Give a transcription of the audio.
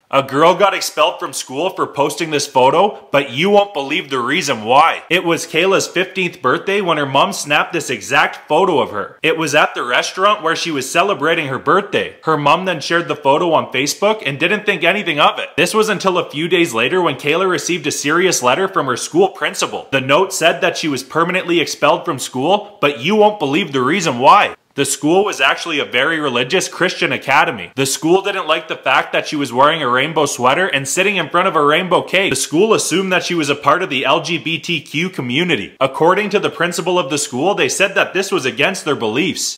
A girl got expelled from school for posting this photo, but you won't believe the reason why. It was Kayla's 15th birthday when her mom snapped this exact photo of her. It was at the restaurant where she was celebrating her birthday. Her mom then shared the photo on Facebook and didn't think anything of it. This was until a few days later when Kayla received a serious letter from her school principal. The note said that she was permanently expelled from school, but you won't believe the reason why. The school was actually a very religious Christian academy. The school didn't like the fact that she was wearing a rainbow sweater and sitting in front of a rainbow cake. The school assumed that she was a part of the LGBTQ community. According to the principal of the school, they said that this was against their beliefs.